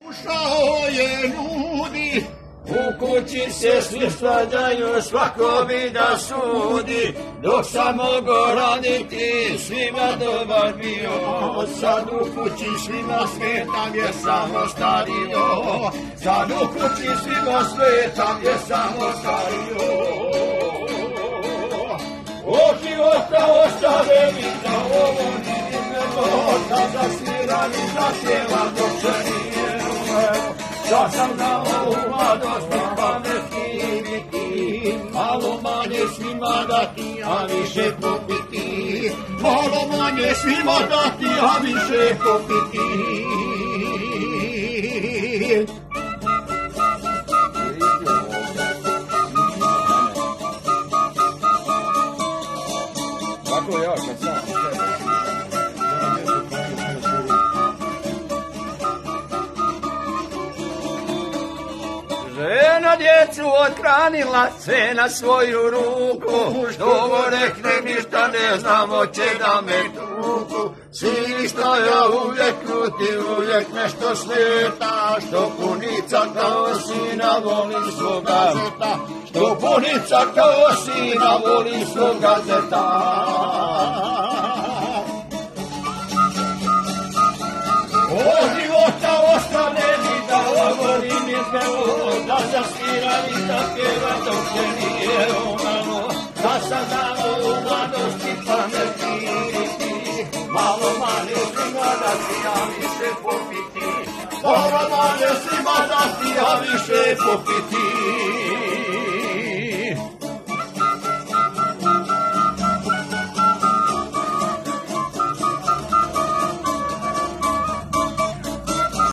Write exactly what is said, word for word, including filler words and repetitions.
Ušao je ljudi, u kući se svi svađaju, svako mi da sudi, dok sam mogo raditi, svima dobar bio. sad u kući svima smetam je samo stario, Sad u kući svima smetam je samo stario. Od života ostave mi da ovo nidimo, da zasviram i zasjevam dok se nije umeo. Da sam na ovu mladost i pametni biti, malo manje svima dati, a više popiti. malo manje svima dati, a više popiti. Tako ja kad sam žena djecu othranila sve na svoju ruku, što ovo rekne ništa ne znam, hoće da me tuku. Svi što ja uvijek kruti, uvijek nešto smeta, što punica kao sina voli svoga zeta, što punica kao sina voli svoga zeta. Od života ostane mi da ovolim je pelo, da zasviram i da pjeva dok se nije umalo, da sam dao u mladosti pametni, malo manje svima dati, a više popiti, malo manje svima dati, a više popiti.